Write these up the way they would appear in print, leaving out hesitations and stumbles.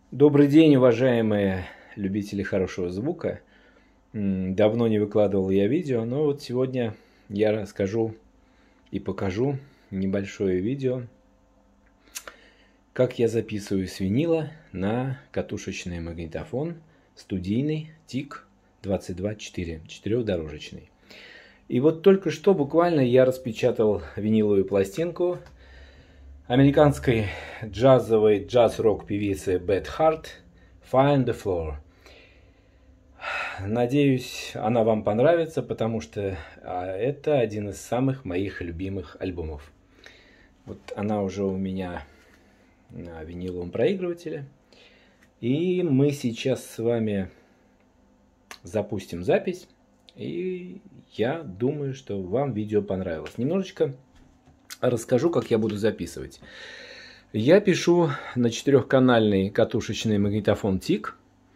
Добрый день, уважаемые любители хорошего звука. Давно не выкладывал я видео, но вот сегодня я расскажу и покажу небольшое видео, как я записываю с винила на катушечный магнитофон студийный TIC-22-4, четырехдорожечный. И вот только что буквально я распечатал виниловую пластинку американской джазовой джаз-рок певицы Beth Hart "Find the Floor". Надеюсь, она вам понравится, потому что это один из самых моих любимых альбомов. Вот она уже у меня на виниловом проигрывателе. И мы сейчас с вами запустим запись. И я думаю, что вам видео понравилось. Немножечко расскажу, как я буду записывать. Я пишу на 4-канальный катушечный магнитофон TIC.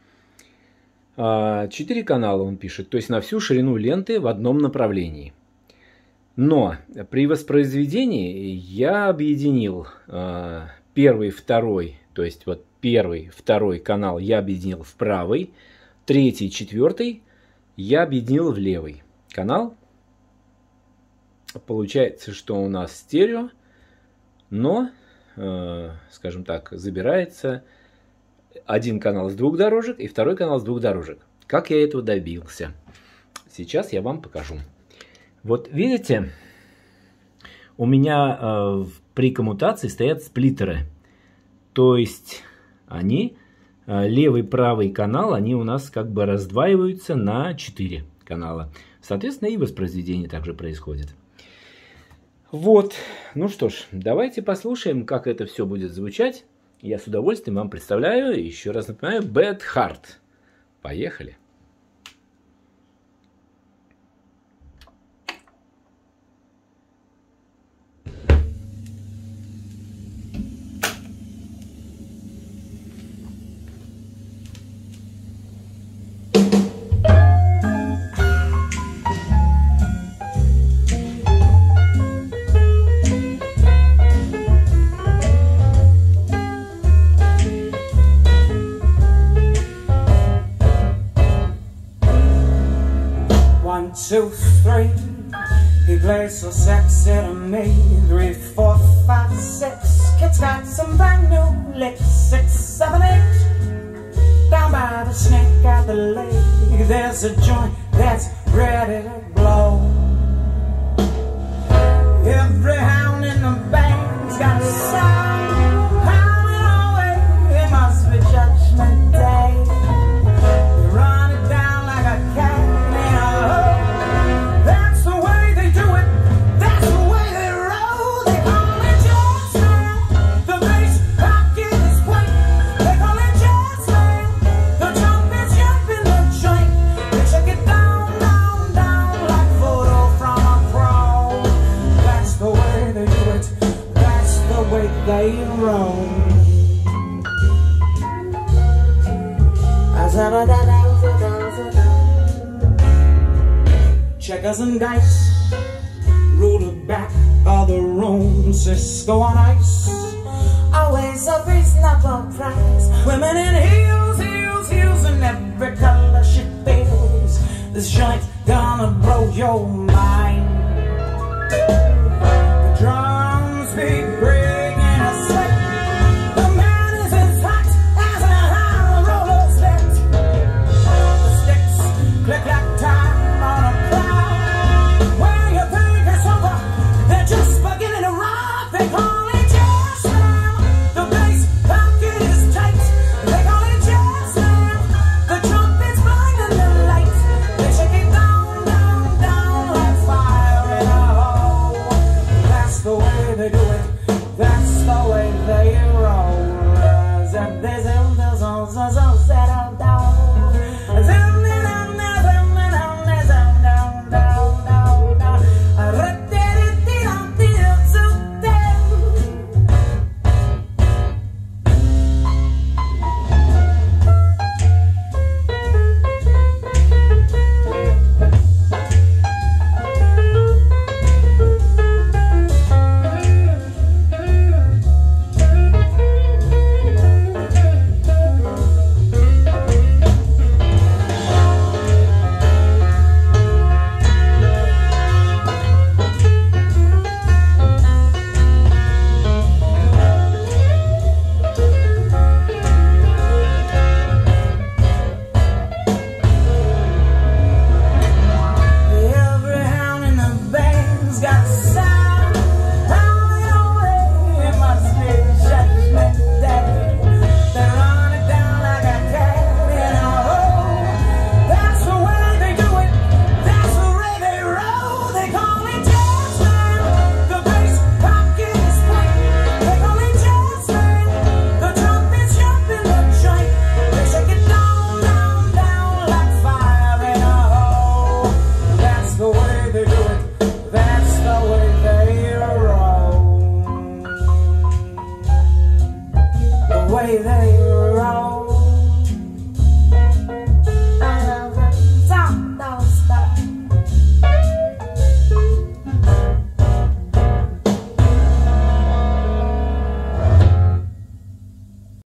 4 канала он пишет, то есть на всю ширину ленты в одном направлении. Но при воспроизведении я объединил первый, второй, то есть вот первый, второй канал я объединил в правый, третий, четвертый я объединил в левый канал. Получается, что у нас стерео, но, скажем так, забирается один канал с 2 дорожек и второй канал с 2 дорожек. Как я этого добился? Сейчас я вам покажу. Вот видите, у меня при коммутации стоят сплиттеры. То есть они, левый, правый канал, они у нас как бы раздваиваются на 4 канала. Соответственно, и воспроизведение также происходит. Вот, ну что ж, давайте послушаем, как это все будет звучать. Я с удовольствием вам представляю, еще раз напоминаю, Beth Hart. Поехали. One, two, three. He plays so sexy to me. 3, 4, 5, 6. Kid's got some brand new licks. 6, 7, 8. Down by the snake at the lake, there's a joint that's ready to blow. Every hound in the band's got a sound howling away. It must be Judgment Day. They run it down like a cat. They roam. Checkers and dice rule the back of the room. Cisco on ice, always a reasonable price. Women in heels, heels, heels, in every color she feels. This joint's gonna blow your mind. The drums beat great. They do it, that's the way they roll. There's